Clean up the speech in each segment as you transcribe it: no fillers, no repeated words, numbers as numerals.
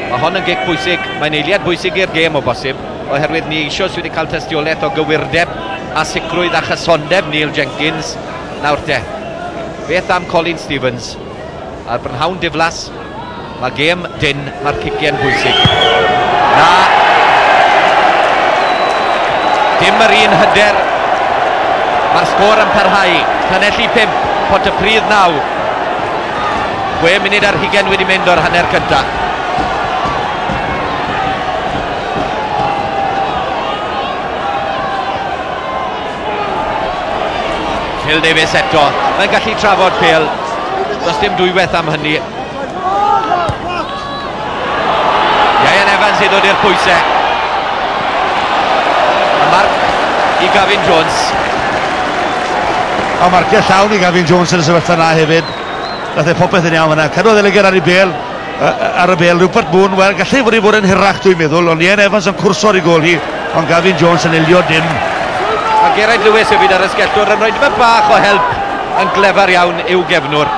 Mae hon yn gic bwysig, mae'n eiliad bwysig i'r gêm o bosib, oherwydd ni eisiau sydd wedi cael tystiolaeth o gywirdeb a sicrwydd a chysondeb Neil Jenkins. Nawr te, beth am Colin Stevens? A'r brynhawn diflas, mae gêm dyn, mae'r ciciau'n bwysig. Na, dim yr un hyder, mae'r sgôr yn parhau, Llanelli 5, Pontypridd 9. 6 munud ar 20 wedi mynd o'r hanner cyntaf. Phil Davies eto, mae'n gallu trafod pêl, does dim dwywaith am hynny. Ian Evans i ddod i'r pwysau. A marc i Gavin Jones. A marciau llawn i Gavin Jones yn y sefyllfa yna hefyd. Nath e popeth yn iawn fyna. Cadw ddelegyd ar y bêl, Rupert Boone, wel, gallu fod yn hirach dwi'n meddwl, ond Ian Evans yn cwrso'r i gol hi, ond Gavin Jones yn ilio dim. A Geraint Lewis hefyd ar y sgellwr yn rhoi dyma bach o help yn glefar iawn i'w gefnwr.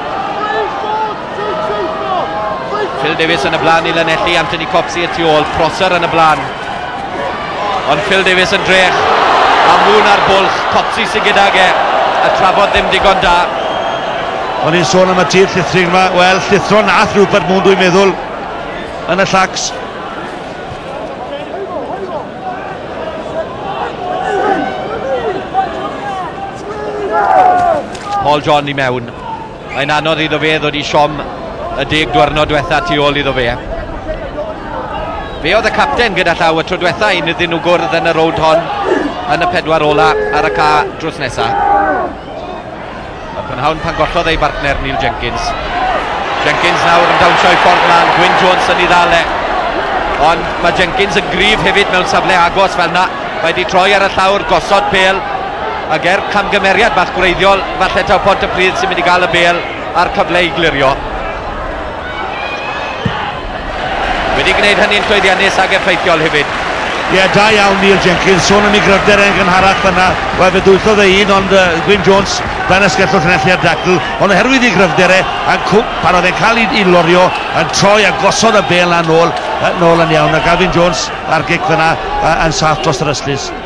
Phil Davies yn y blaen i Llanelli, Anthony Copsey y tu ôl, Prosser yn y blaen. Ond Phil Davies yn drech, a mwn ar bwlch, Copsey sy'n gydag e, a trafod ddim digon da. O'n i'n sôn am y tîr llithrig yma, wel, llithro nath Rupert Boone dwi'n meddwl yn y llacs. Paul John i mewn. Mae'n anodd iddo fe ddod i siom y 10 diwrnod diwetha tu ôl iddo fe. Fe oedd y capten gyda llaw y tro diwetha un iddyn nhw gwrdd yn y rowd hon yn y 4 ola ar y ca drws nesa. Y prynhawn pan gollodd ei bartner Neil Jenkins. Jenkins nawr yn dawnsio i ffordd lan, Gwyn Jones yn ei ddale. Ond mae Jenkins yn gryf hefyd mewn safle agos fel na. Mae wedi troi ar y llawr, gosod pêl. Ac camgymeriad bach gwreiddiol, falle taw Pontypridd sy'n mynd i gael y bêl a'r cyfle i glirio. Wedi gwneud hynny'n llwyddiannus ag effeithiol hefyd. Ie, da iawn Neil Jenkins, sôn am ei gryfder yn gynharach fyna. Wel, fe dwythodd ei un, ond Gwyn Jones, dan ysgellwr Llanelli ar dacl, ond oherwydd ei gryfder pan oedd e'n cael ei lorio, yn troi a gosod y bêl na nôl yn iawn, a Gavin Jones ar gic fyna yn saff dros yr yslis.